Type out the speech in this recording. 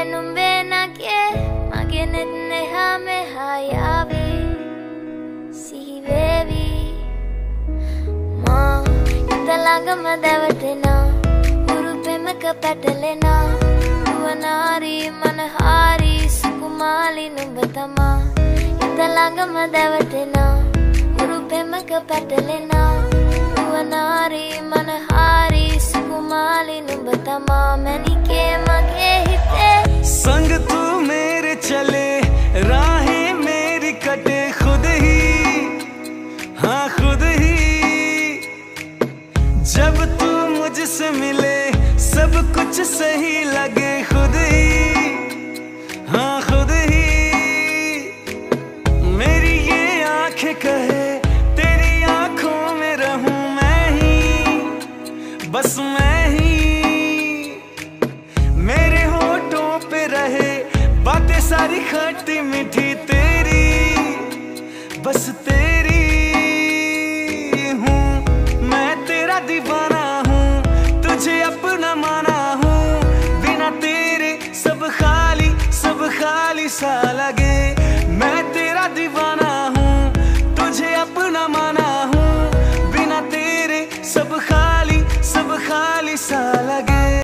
numbenake magenetne hame hayavi sihivevi ma idalangama davatena urupemaka patalena duwanari manahari sukumali numbatama idalangama davatena urupemaka patalena duwanari manahari सुकुमाली नुबतमा मैनिके मगे हिते संग तू मेरे चले राहें मेरी कटे खुद ही हाँ खुद ही जब तू मुझसे मिले सब कुछ सही लगे खुद ही हाँ खुद ही मेरी ये आंखें कहे तेरी आंखों में रहूं मैं ही बस मैं ही मेरे होठों पे रहे बातें सारी खट्टी मीठी तेरी बस तेरी हूँ मैं तेरा दीवाना हूँ तुझे अपना माना हूँ बिना तेरे सब खाली सा लगे मैं तेरा दीवाना हूँ तुझे अपना माना हूँ बिना तेरे सब खाली सा लगे